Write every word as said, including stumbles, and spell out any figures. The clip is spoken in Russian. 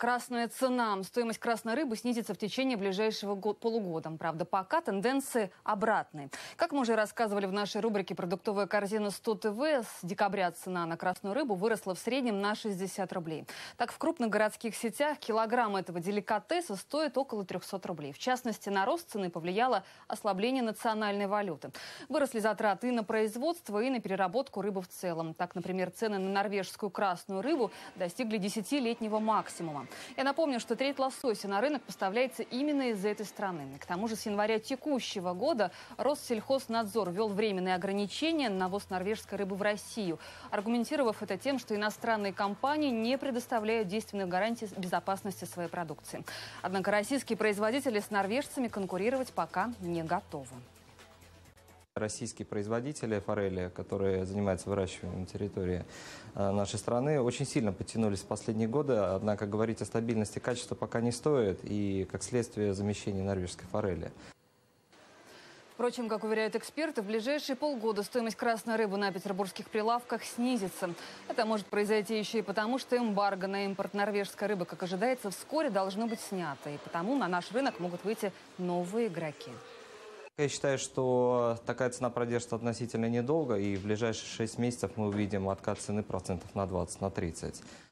Красная цена. Стоимость красной рыбы снизится в течение ближайшего полугода. Правда, пока тенденции обратные. Как мы уже рассказывали в нашей рубрике «Продуктовая корзина сто тэ вэ», с декабря цена на красную рыбу выросла в среднем на шестьдесят рублей. Так, в крупных городских сетях килограмм этого деликатеса стоит около трёхсот рублей. В частности, на рост цены повлияло ослабление национальной валюты. Выросли затраты и на производство, и на переработку рыбы в целом. Так, например, цены на норвежскую красную рыбу достигли десятилетнего максимума. Я напомню, что треть лосося на рынок поставляется именно из этой страны. К тому же с января текущего года Россельхознадзор ввел временные ограничения на ввоз норвежской рыбы в Россию, аргументировав это тем, что иностранные компании не предоставляют действенных гарантий безопасности своей продукции. Однако российские производители с норвежцами конкурировать пока не готовы. Российские производители форели, которые занимаются выращиванием на территории нашей страны, очень сильно подтянулись в последние годы, однако говорить о стабильности качества пока не стоит, и как следствие замещения норвежской форели. Впрочем, как уверяют эксперты, в ближайшие полгода стоимость красной рыбы на петербургских прилавках снизится. Это может произойти еще и потому, что эмбарго на импорт норвежской рыбы, как ожидается, вскоре должно быть снято. И потому на наш рынок могут выйти новые игроки. Я считаю, что такая цена продержится относительно недолго, и в ближайшие шесть месяцев мы увидим откат цены процентов на двадцать, на тридцать.